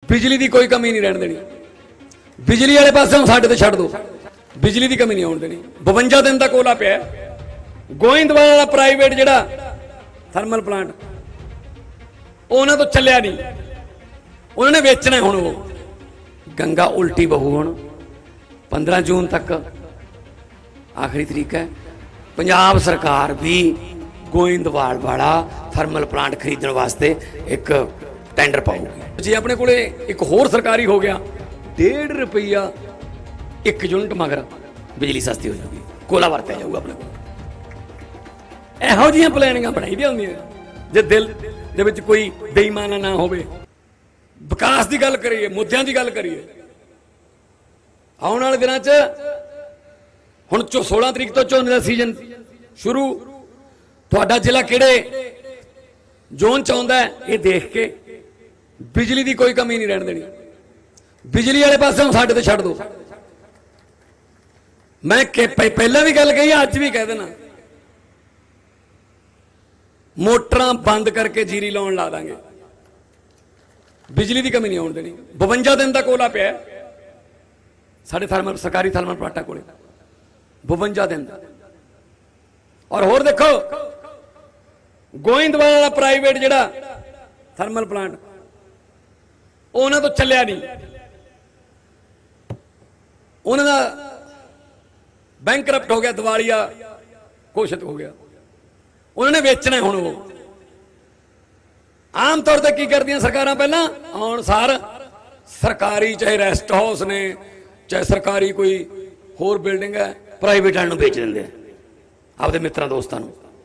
बिजली की कोई कमी नहीं रहने देनी। बिजली वाले पासों साडे ते छड्ड दो, बिजली की कमी नहीं आउण देनी। 52 दिन का कोला पिया। गोइंदवाल वाला प्राइवेट जिहड़ा थर्मल प्लांट उन्हां तो चलिया नहीं, उन्होंने बेचना है। हुण वो गंगा उल्टी बहू हुण 15 जून तक आखिरी तरीक है। पंजाब सरकार भी गोइंदवाल वाला थर्मल प्लांट खरीदने वास्ते एक टेंडर पाऊगी। जे अपने कोले एक होर सरकारी हो गया, 1.5 रुपया 1 यूनिट मगर बिजली सस्ती हो जाएगी, कोला वरत्या जाऊगा अपने को। इहो जिहियां प्लानिंगां बनाई दी होंदियां। जे दिल दे विच कोई बेईमाना ना होवे, विकास की गल करिए, मुद्दों की गल करिए। आने वाले दिनों हुण 16 तरीक तो झोने का सीजन शुरू। तुहाडा जिला किहड़े जोन च आउंदा है ये देख के बिजली की कोई कमी नहीं रहने देनी। बिजली वाले पासों साडे ते छड्ड दो। मैं पहला भी गल कही, अज भी कह देना, मोटरां बंद करके जीरी लाउण ला दांगे। बिजली की कमी नहीं आउण देनी। 52 दिन का कोला पिया साडे थर्मल सरकारी थर्मल प्लांटां कोले, 52 दिन का। और होर देखो, गोइंदवाल वाला प्राइवेट जिहड़ा थर्मल प्लांट उन्हां तो चलिया नहीं, उन्हां दा बैंकरप्ट हो गया, दिवालिया घोषित हो गया। उन्होंने बेचना है। हुण वो आम तौर पर की करदियां सरकारां, पहला आउण सार सरकारी चाहे रेस्ट हाउस ने चाहे सरकारी कोई होर बिल्डिंग है, प्राइवेट वालों बेच देंगे आपके मित्रों दोस्तों।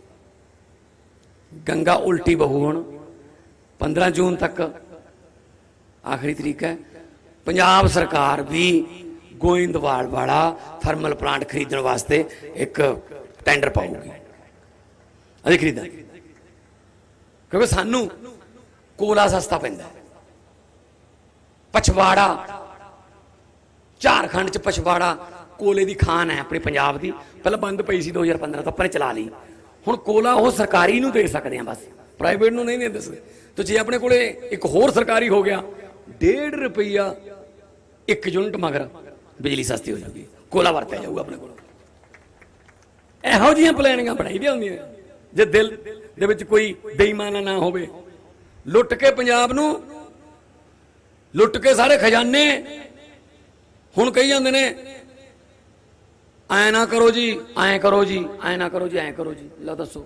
गंगा उल्टी बहू हुण 15 जून तक आखिरी तरीक है। पंजाब सरकार भी गोइंदवाल वाला थर्मल प्लांट खरीदने वास्ते एक टेंडर पाऊगी। अभी खरीदा क्योंकि सानू कोला सस्ता पैंदा है। पछवाड़ा झारखंड च पछवाड़ा कोले की खान है अपने पंजाब की। पहले बंद पई सी 2015 तो अपने चला ली। हुण कोला वो सरकारी नूं दे सकते हैं, बस प्राइवेट नूं नहीं दे सकते। तो जे अपने कोले एक होर सरकारी हो गया, 1.5 रुपया 1 यूनिट मगर बिजली सस्ती हो जाएगी, कोला वरत्या जाऊगा अपने को। इहो जिहियां प्लानिंगां बनाई दी होंदियां। जे दिल दे विच कोई बेईमाना ना होवे, लुट के पंजाब नूं लुट के सारे खजाने हुण कही जांदे ने ऐ ना करो जी, ऐ करो जी, ऐ ना करो जी, ऐ करो जी। लो दसो,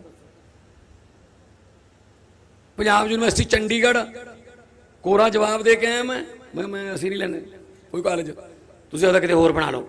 पंजाब यूनिवर्सिटी चंडीगढ़ कोरा जवाब दे के आया मैं असीं नहीं लैंदे कोई कॉलेज, तुसीं ਉਹਦਾ किते होर बना लो।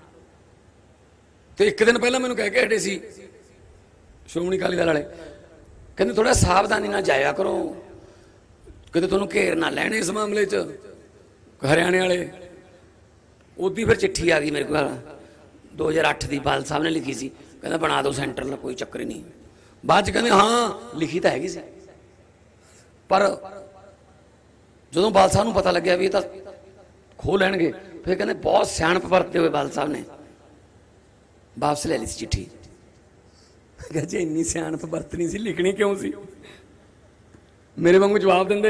तो एक दिन पहला मैनूं कह के हटे सी श्रोमणी अकाली दल वाले, कहंदे थोड़ा सावधानी ना जाया करो, किते तुहानूं घेर ना लैण इस मामले च हरियाणे वाले। उदी फिर चिट्ठी आ गई मेरे को 2008 की, बादल साहब ने लिखी सी, कहना बना दो सेंटर, कोई चक्कर ही नहीं। बाद कहते हाँ लिखी तो हैगी सी, पर जो बादल साहब को पता लग्या भी ये तो खो लैणगे, फिर कहते बहुत सियाणप वरतते हुए बादल साहब ने वापस ले ली सी चिट्ठी। जे इन्नी सियाणप वरतनी सी, लिखनी क्यों सी? मेरे वांगू जवाब देंदे।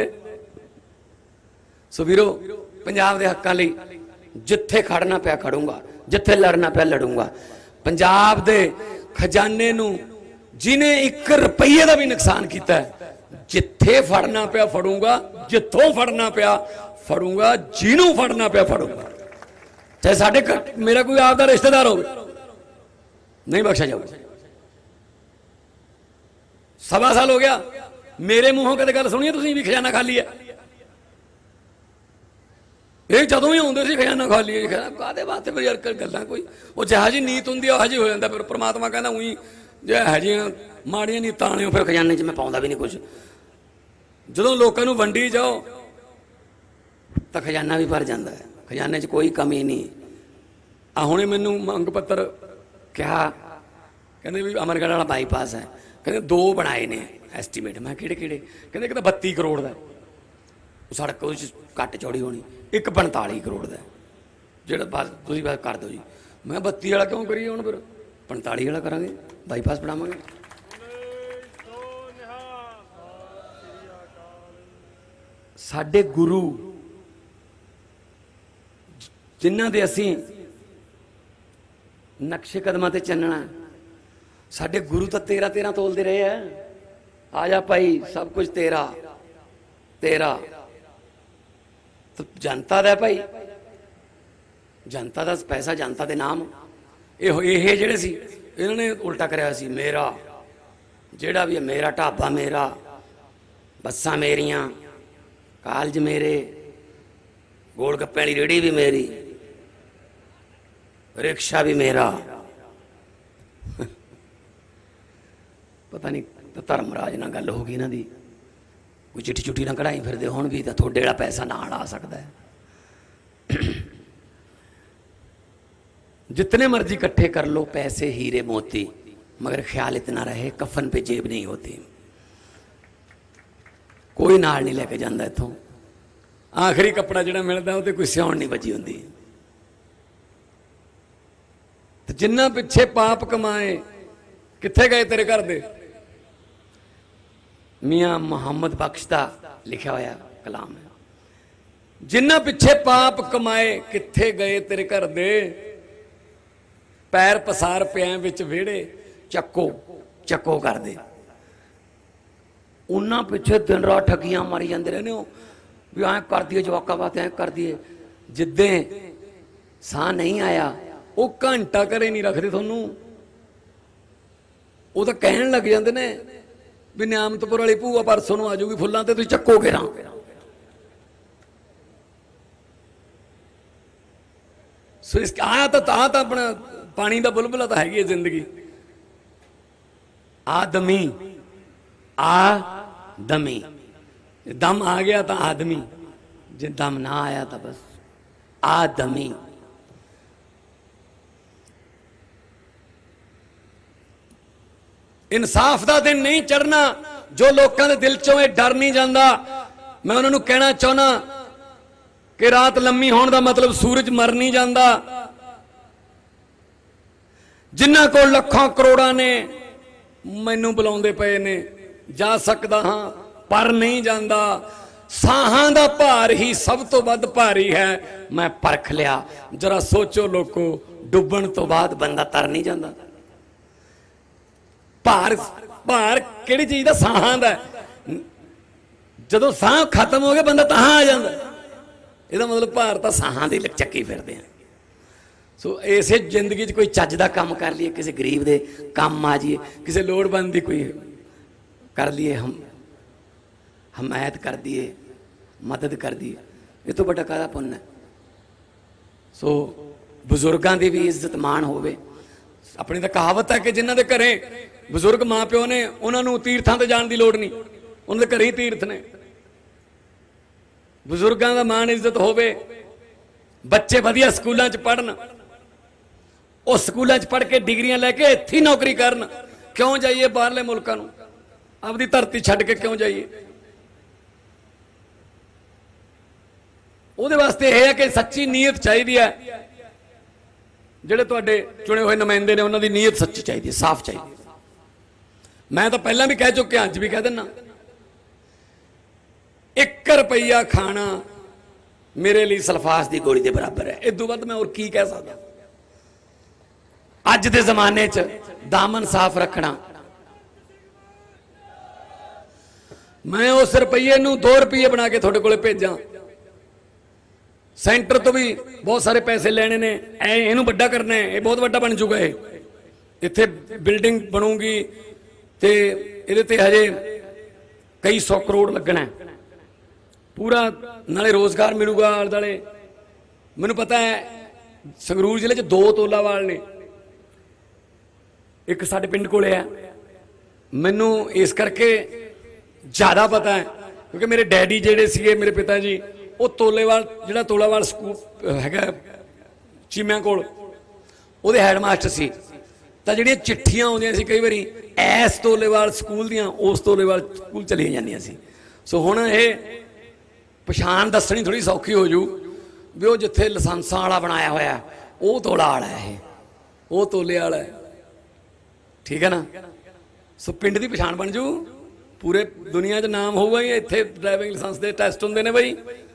सो वीरो, पंजाब के हकों लई जिथे खड़ना पिया खड़ूंगा, जिथे लड़ना पिया लड़ूंगा। पंजाब के खजाने नूं जिन्हें 1 रुपये का भी नुकसान किया, जिथे फड़ना पिया फड़ूंगा, जिथों फड़ना पिया फड़ूंगा, जिन्हों फड़ना पिया फड़ूंगा। चाहे साडे मेरा कोई आपका रिश्तेदार हो, नहीं बख्शा जाऊगा। 1.25 साल हो गया मेरे मूहों कदे गल सुनी तुसीं भी खजाना खाली है? ये जदों ही आउंदे सी खजाना खाली है, काहदे वास्ते फिर यार गल्लां कोई वो जिहा जी नीत हुंदी है जी हो जांदा। फिर परमात्मा कहना उही जे है जी माड़ियां नीतां वाले फिर खजाने च मैं पाउंदा भी नहीं कुछ। जदों लोकां नूं वंडी जाओ तो खजाना भी भर जाता है, खजाने च कोई कमी नहीं। आ हुणे मैनूं मंग पत्र क्या कहंदे भी अमरगढ़ वाला बाईपास है, कहंदे 2 बनाए ने एस्टीमेट। मैं किहड़े किहड़े? कहंदे एक 32 करोड़ का सड़क घट चौड़ी होनी, एक 45 करोड़ का जो बस तुम बस कर दो जी। मैं 32 वाला क्यों करिए हूँ, फिर 45 वाला करा बाईपास बनावे। साडे गुरु जिन्हां दे असीं नक्शे कदमां ते चलना। साडे गुरु तो 13-13 तोलते रहे है। आ जा भाई, सब कुछ तेरा तेरा। तो जनता दा भाई, जनता दा पैसा, जनता दे नाम। ये जेड़े सी इन्हों ने उल्टा कराया सी, मेरा जेड़ा भी है मेरा, ढाबा मेरा, बसां मेरियां, कालज मेरे, गोल गप्पे वाली रेहड़ी भी मेरी, रिक्शा भी मेरा। पता नहीं तो धर्मराज नाल गल हो गई इन्हां दी, कोई चिट्ठी चुट्ठी ना कढ़ाई फिरदे हुण भी, तो थोड़े वाला पैसा नाल आ सकता है। जितने मर्जी इकट्ठे कर लो पैसे, हीरे मोती, मगर ख्याल इतना रहे कफन पे जेब नहीं होती। कोई नाल नहीं लेके जाता इथों। आखिरी कपड़ा जिहड़ा मिलता वो कोई सियाण नहीं बची होंदी। तो जिन्ना पिछे पाप कमाए, कित्थे गए तेरे घर दे? मियाँ मुहम्मद बख्श दा लिखा होया कलाम है। जिन्ना पिछे पाप कमाए, कित्थे गए तेरे घर दे? पैर पसार पिया विच वेड़े, चक्को चक्को कर दे। उन्हां पिछे दिन रात ठगियां मारी जाते रहने हो भी ऐ कर दिए, जवाका बात ऐ कर दिए। जिद्दे साह नहीं आया वो घंटा घरे नहीं रखते थोनू। वो तो कहन लग जाते ने भी नियामतपुर वाली भूआ परसों आ जाऊगी फुल्लां ते, तुसीं चक्को घेरा। सो इस आ तो अपना पानी का बुलबुला तो हैगी है जिंदगी। आदमी आदमी, दम आ गया तो आदमी, जे दम ना आया तो बस आदमी। इंसाफ का दिन नहीं चढ़ना जो लोगों के दिल चों डर नहीं जाता। मैं उन्होंने कहना चाहना कि रात लम्मी होने का मतलब सूरज मर नहीं जाता। जिन्हां को लखां करोड़ां ने मैनू बुलाउंदे पे ने, जा सकता हाँ पर नहीं जाता। साहां दा भार ही सब तो वध भारी है, मैं परख लिया। जरा सोचो लोगों, डुबण तो बाद बंदा तर नहीं जाता। भार भार किहड़ी चीज दा? साहां दा। जदों साह खत्म हो गया बंदा तहां आ जाता। ਇਹਦਾ मतलब भार तो साहां दी चक्की फिरदे हैं। सो इसे जिंदगी कोई चज का काम कर लिए, किसी गरीब दे काम आ जाइए, किसी लोड़वंद की कोई कर लिए, हम हमायत कर दिए, मदद कर दिए, ये तो बड़ा कादा पुण्य है। सो बजुर्गों की भी इज्जत मान होवे। अपनी तो कहावत है कि जिन्होंने घरे बजुर्ग माँ प्यो ने, उन्होंने तीर्थां ते जाण दी लोड़ नहीं, उन्होंने घरे ही तीर्थ ने। बजुर्गों का मान इज्जत होवे, बच्चे वधिया स्कूलों च पढ़न, उस स्कूलों च पढ़ के डिग्रियां लैके इत्थे नौकरी करन। क्यों जाइए बाहरले मुल्कां नूं? अपनी धरती छड्ड के क्यों जाइए? उहदे वास्ते यह है कि सच्ची नीयत चाहिए है। जिहड़े तुहाडे चुने हुए नुमाइंदे ने उन्हां दी नीयत सच्ची चाहिए, साफ चाहिए। मैं तो पहला भी कह चुकिया, अज भी कह दिना, 1 रुपया खाना मेरे लिए सल्फास की गोली के बराबर है। इदू वध मैं और की कह सकता? अज के जमाने च दामन साफ रखना। मैं उस रुपये नूं 2 रुपये बना के थोड़े कोले भेजा, सेंटर तो भी बहुत सारे पैसे लेने ने, इनू बड़ा करना है, ये बहुत बड़ा बन चुका है, इत्थे बिल्डिंग बनूगी ते इहदे ते हजे कई 100 करोड़ लगना है पूरा, नाले रोजगार मिलूगा आले दुआले। मैनू पता है संगरूर जिले च 2 तोलावाल ने, एक साडे पिंड कोले है। मैनू इस करके ज़्यादा पता है क्योंकि मेरे डैडी जेडे सीगे, मेरे पिता जी, वो तोलेवाल जिहड़ा तोलावाल स्कूल हैगा चीमियां कोल, उहदे हैडमास्टर सी। तो जिहड़ियां चिट्ठियां आउंदियां सी कई बारी ऐस तोलेवाल स्कूल दियां उस तोलेवाल स्कूल चली जांदियां सी। सो हुण ये पछाण दसनी थोड़ी सौखी हो जू भी वो जिथे लाइसेंसां वाला बनाया होया वो तोला वाला है, वो तोले वाला है। ठीक है ना? सो पिंड की पछाण बन जू, पूरे दुनिया च नाम होगा ही। इत्थे ड्राइविंग लाइसेंस के टैसट होंदे ने बई,